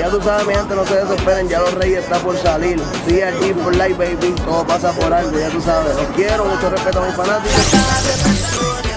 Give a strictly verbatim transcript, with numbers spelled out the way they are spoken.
Ya tú sabes, mi gente, no se desesperen, ya los Reyes está por salir. C R G for life, baby, todo pasa por algo, ya tú sabes. Los quiero, mucho respeto a mis fanáticos.